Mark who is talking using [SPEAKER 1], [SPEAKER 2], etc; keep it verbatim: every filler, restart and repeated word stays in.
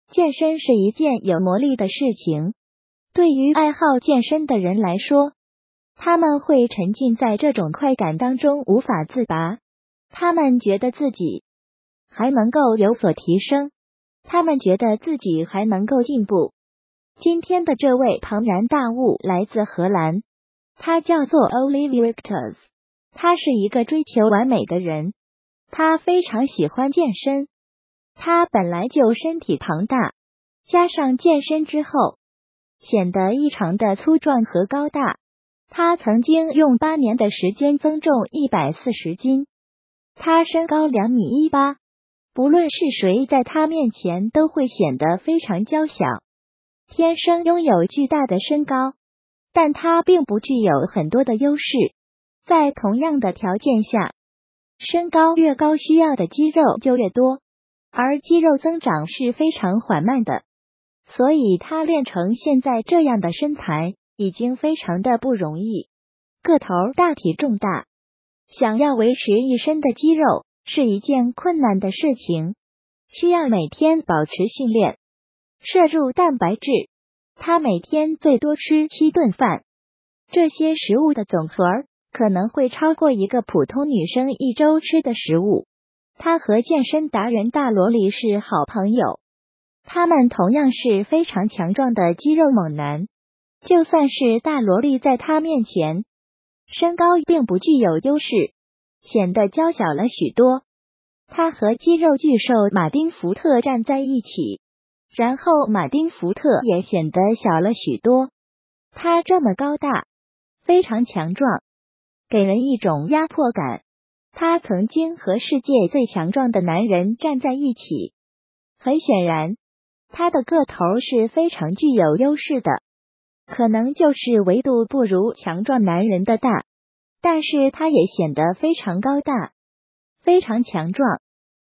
[SPEAKER 1] 健身是一件有魔力的事情。对于爱好健身的人来说，他们会沉浸在这种快感当中无法自拔。他们觉得自己还能够有所提升，他们觉得自己还能够进步。今天的这位庞然大物来自荷兰，他叫做 Olivier Richters， 他是一个追求完美的人，他非常喜欢健身。他本来就身体庞大，加上健身之后，显得异常的粗壮和高大。他曾经用八年的时间增重一百四十斤。他身高两米一八，不论是谁在他面前都会显得非常娇小。天生拥有巨大的身高，但他并不具有很多的优势。在同样的条件下，身高越高，需要的肌肉就越多，而肌肉增长是非常缓慢的，所以他练成现在这样的身材已经非常的不容易。个头大，体重大，想要维持一身的肌肉是一件困难的事情，需要每天保持训练。摄入蛋白质，他每天最多吃七顿饭，这些食物的总和可能会超过一个普通女生一周吃的食物。他和健身达人大萝莉是好朋友，他们同样是非常强壮的肌肉猛男。就算是大萝莉在他面前，身高并不具有优势，显得娇小了许多。他和肌肉巨兽马丁福特站在一起，然后马丁福特也显得小了许多。他这么高大，非常强壮，给人一种压迫感。他曾经和世界最强壮的男人站在一起，很显然，他的个头是非常具有优势的，可能就是维度不如强壮男人的大，但是他也显得非常高大，非常强壮。